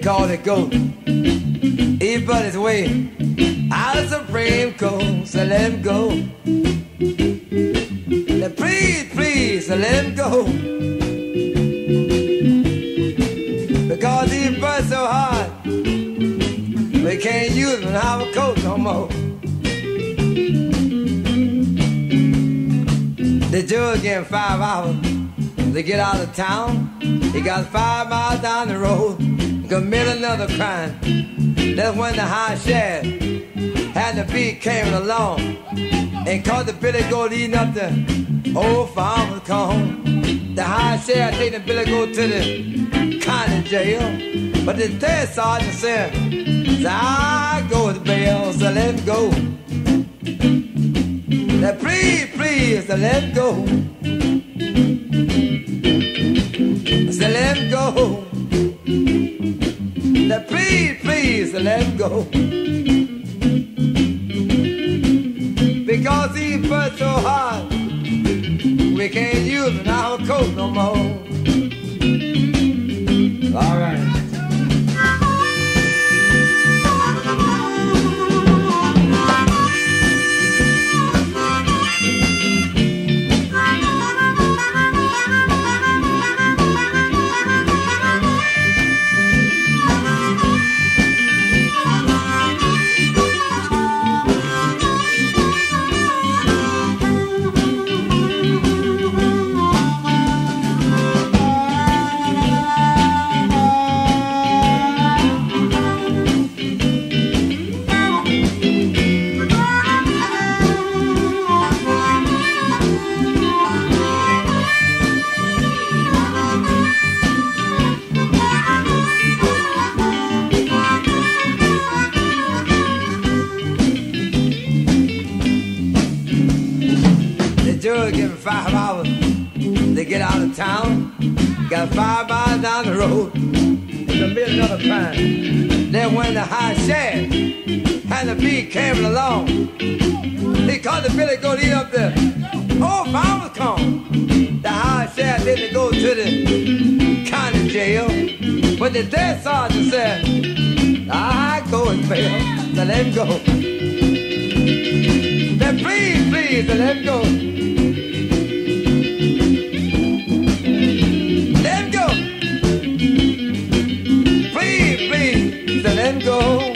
call it goat. He put his way out of Supreme Court, so let him go. Now please, please, so let him go. Because he put so hard, we can't use him in our coat no more. The judge gave him 5 hours to get out of town. He got 5 miles down the road, commit another crime. That's when the high sheriff had the beat came along and caught the billy goat eating up the old farmer's corn. The high sheriff take the billy goat to the county jail, but the third sergeant said, I go with bail, so let him go. Now please, please, so let him go. So let him go. Now please, please, let him go. Because he put so hard, we can't use him in our coat no more. All right. Give him 5 hours to get out of town. Got 5 miles down the road and commit another crime. Then when the high sheriff and the beat came along, he caught the billy goat eat up the old farmer's corn. The high sheriff didn't go to the county jail, but the dead sergeant said, I go and bail, so let him go. Then please, please, so let him go. Let him go.